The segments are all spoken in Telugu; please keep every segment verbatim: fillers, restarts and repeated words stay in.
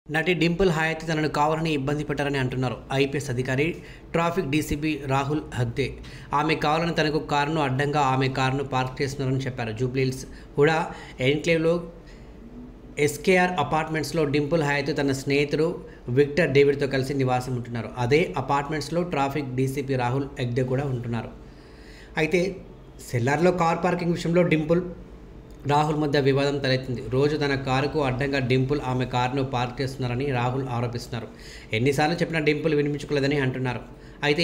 నటి డింపుల్ హాయత్ తనను కావాలని ఇబ్బంది పెట్టారని అంటున్నారు ఐపీఎస్ అధికారి ట్రాఫిక్ డీసీపీ రాహుల్ హగ్దే. ఆమె కావాలని తనకు కారును అడ్డంగా ఆమె కారును పార్క్ చేస్తున్నారని చెప్పారు. జూబ్లీహిల్స్ హుడా ఎన్క్లేవ్లో ఎస్కేఆర్ అపార్ట్మెంట్స్లో డింపుల్ హాయత్ తన స్నేహితుడు విక్టర్ డేవిడ్తో కలిసి నివాసం ఉంటున్నారు. అదే అపార్ట్మెంట్స్లో ట్రాఫిక్ డీసీపీ రాహుల్ హగ్దే కూడా ఉంటున్నారు. అయితే సెల్లార్లో కార్ పార్కింగ్ విషయంలో డింపుల్ రాహుల్ మధ్య వివాదం తలెత్తింది. రోజు తన కారుకు అడ్డంగా డింపుల్ ఆమె కారును పార్క్ చేస్తున్నారని రాహుల్ ఆరోపిస్తున్నారు. ఎన్నిసార్లు చెప్పినా డింపుల్ వినిపించుకోలేదని అంటున్నారు. అయితే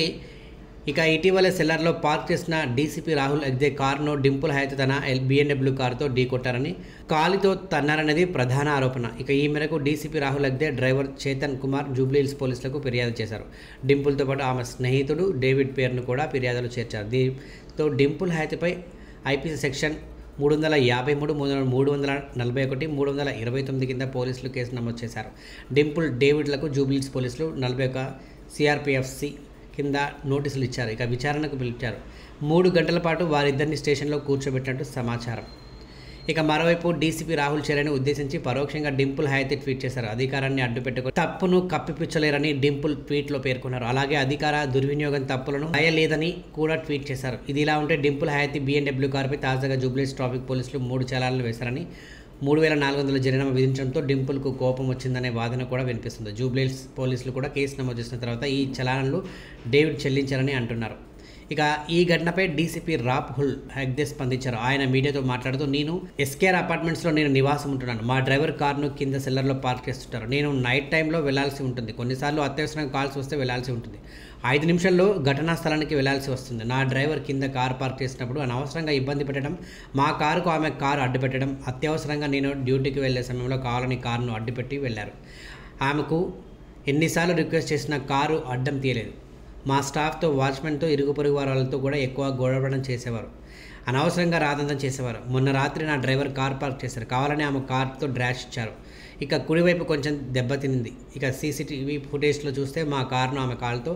ఇక ఇటీవల సెల్లార్లో పార్క్ చేసిన డీసీపీ రాహుల్ హగ్దే కారును డింపుల్ హాయత్ తన బీఎండబ్ల్యూ కారుతో ఢీకొట్టారని, కాలితో తన్నారనేది ప్రధాన ఆరోపణ. ఇక ఈ మేరకు డీసీపీ రాహుల్ హగ్దే డ్రైవర్ చేతన్ కుమార్ జూబ్లీహిల్స్ పోలీసులకు ఫిర్యాదు చేశారు. డింపుల్తో పాటు ఆమె స్నేహితుడు డేవిడ్ పేరును కూడా ఫిర్యాదులు చేర్చారు. దీంతో డింపుల్ హాయత్పై ఐపీసీ సెక్షన్ మూడు వందల యాభై మూడు మూడు మూడు వందల నలభై ఒకటి మూడు వందల ఇరవై తొమ్మిది కింద పోలీసులు కేసు నమోదు చేశారు. డింపుల్ డేవిడ్లకు జూబ్లీహిల్స్ పోలీసులు నలభై ఒక సిఆర్పిఎఫ్సి కింద నోటీసులు ఇచ్చారు. ఇక విచారణకు పిలిచారు. మూడు గంటల పాటు వారిద్దరిని స్టేషన్లో కూర్చోబెట్టినట్టు సమాచారం. ఇక మరోవైపు డీసీపీ రాహుల్ చర్యను ఉద్దేశించి పరోక్షంగా డింపుల్ హాయత్ ట్వీట్ చేశారు. అధికారాన్ని అడ్డుపెట్టుకుని తప్పును కప్పిపుచ్చలేరని డింపుల్ ట్వీట్లో పేర్కొన్నారు. అలాగే అధికార దుర్వినియోగం తప్పులను రాయలేదని కూడా ట్వీట్ చేశారు. ఇది ఇలా ఉంటే డింపుల్ హాయత్ బీఎండబ్ల్యూ కారుపై తాజాగా జూబ్లీహిల్స్ ట్రాఫిక్ పోలీసులు మూడు చలాన్లు వేశారని, మూడు వేల నాలుగు వందల జరిమానా విధించడంతో డింపుల్కు కోపం వచ్చిందనే వాదన కూడా వినిపిస్తుంది. జూబ్లీహిల్స్ పోలీసులు కూడా కేసు నమోదు చేసిన తర్వాత ఈ చలాన్లు డేవిడ్ చెల్లించారని అంటున్నారు. ఇక ఈ ఘటనపై డీసీపీ రాహుల్ హగ్దే స్పందించారు. ఆయన మీడియాతో మాట్లాడుతూ, నేను ఎస్కేఆర్ అపార్ట్మెంట్స్లో నేను నివాసం ఉంటున్నాను. మా డ్రైవర్ కార్ను కింద సెల్లర్లో పార్క్ చేస్తుంటారు. నేను నైట్ టైంలో వెళ్లాల్సి ఉంటుంది. కొన్నిసార్లు అత్యవసరంగా కాల్స్ వస్తే వెళ్లాల్సి ఉంటుంది. ఐదు నిమిషాల్లో ఘటనా స్థలానికి వెళ్లాల్సి వస్తుంది. నా డ్రైవర్ కింద కారు పార్క్ చేసినప్పుడు అనవసరంగా ఇబ్బంది పెట్టడం, మా కారుకు ఆమె కారు అడ్డుపెట్టడం, అత్యవసరంగా నేను డ్యూటీకి వెళ్లే సమయంలో కావాలని కారును అడ్డుపెట్టి వెళ్లారు. ఆమెకు ఎన్నిసార్లు రిక్వెస్ట్ చేసినా కారు అడ్డం తీయలేదు. మా స్టాఫ్తో, వాచ్మెన్తో, ఇరుగు పొరుగు వారాలతో కూడా ఎక్కువ గొడవడం చేసేవారు. అనవసరంగా రాదంతం చేసేవారు. మొన్న రాత్రి నా డ్రైవర్ కార్ పార్క్ చేశారు. కావాలని ఆమె కార్తో డ్రాష్ ఇచ్చారు. ఇక కుడివైపు కొంచెం దెబ్బతినింది. ఇక సీసీటీవీ ఫుటేజ్లో చూస్తే మా కారును ఆమె కారుతో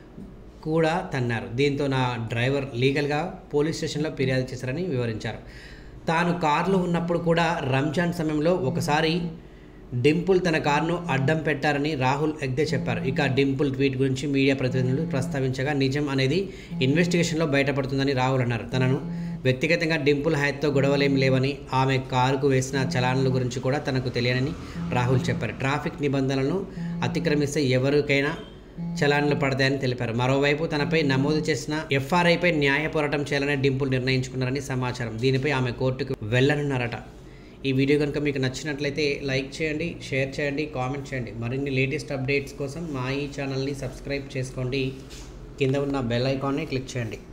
కూడా తన్నారు. దీంతో నా డ్రైవర్ లీగల్గా పోలీస్ స్టేషన్లో ఫిర్యాదు చేశారని వివరించారు. తాను కారులో ఉన్నప్పుడు కూడా రంజాన్ సమయంలో ఒకసారి డింపుల్ తన కారును అడ్డం పెట్టారని రాహుల్ హగ్దే చెప్పారు. ఇక డింపుల్ ట్వీట్ గురించి మీడియా ప్రతినిధులు ప్రస్తావించగా నిజం అనేది ఇన్వెస్టిగేషన్లో బయటపడుతుందని రాహుల్ అన్నారు. తనను వ్యక్తిగతంగా డింపుల్ హాయత్తో గొడవలేం లేవని, ఆమె కారుకు వేసిన చలాన్ల గురించి కూడా తనకు తెలియనని రాహుల్ చెప్పారు. ట్రాఫిక్ నిబంధనలను అతిక్రమిస్తే ఎవరికైనా చలాన్లు పడతాయని తెలిపారు. మరోవైపు తనపై నమోదు చేసిన ఎఫ్ఐఆర్పై న్యాయ పోరాటం చేయాలని డింపుల్ నిర్ణయించుకున్నారని సమాచారం. దీనిపై ఆమె కోర్టుకు వెళ్లనున్నారట. ఈ వీడియో కనుక మీకు నచ్చినట్లయితే లైక్ చేయండి, షేర్ చేయండి, కామెంట్ చేయండి. మరిన్ని లేటెస్ట్ అప్డేట్స్ కోసం మా ఈ ఛానల్ని సబ్స్క్రైబ్ చేసుకోండి. కింద ఉన్న బెల్ ఐకాన్ని క్లిక్ చేయండి.